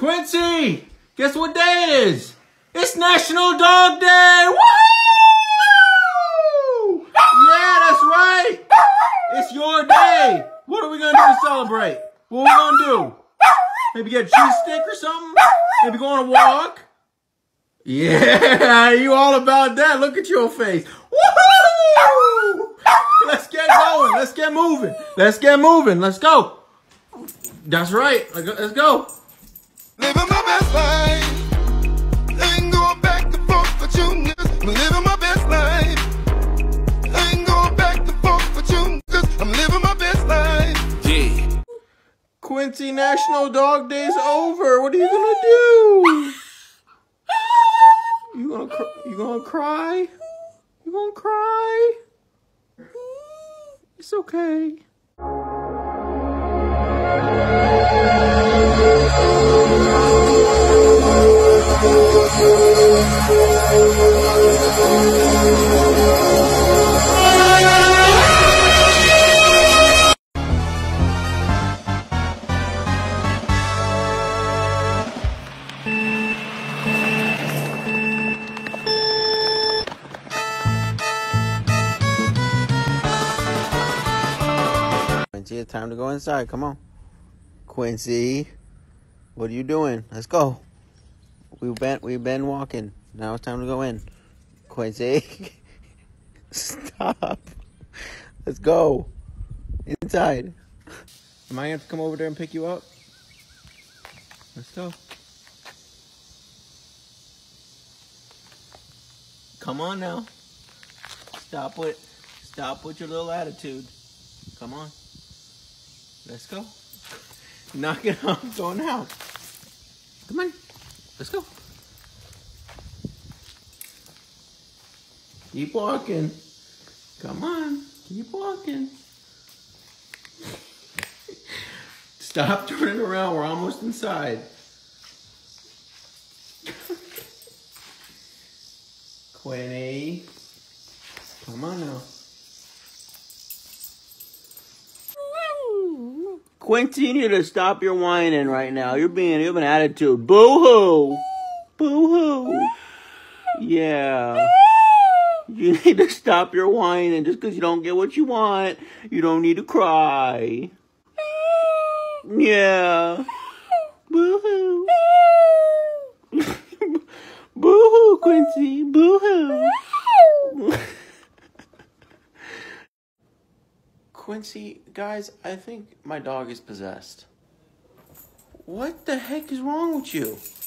Quincy, guess what day it is? It's National Dog Day! Woo! Yeah, that's right. It's your day. What are we gonna do to celebrate? What are we gonna do? Maybe get a cheese stick or something? Maybe go on a walk? Yeah, you all about that. Look at your face. Woohoo! Let's get going. Let's get moving. Let's get moving. Let's go. That's right. Let's go. Living my best life. Ain't going back and forth with you niggas. I'm living my best life. Ain't going back and forth with you niggas. I'm living my best life. Yeah. Quincy, National Dog Day's over. What are you gonna do? You gonna cry? You gonna cry? It's okay. Quincy, it's time to go inside. Come on. Quincy, what are you doing? Let's go. We've been walking. Now it's time to go in. Quincy, stop. Let's go. Inside. Am I going to have to come over there and pick you up? Let's go. Come on now. Stop with your little attitude. Come on. Let's go. Knock it off. Go in the house. Come on. Let's go. Keep walking. Come on. Keep walking. Stop turning around. We're almost inside. Quinny. Come on now. Quincy, you need to stop your whining right now. You have an attitude. Boo-hoo. Boo-hoo. Yeah. You need to stop your whining. Just because you don't get what you want, you don't need to cry. Yeah. Boo-hoo. Boo-hoo, Quincy. Boo-hoo. Quincy, guys, I think my dog is possessed. What the heck is wrong with you?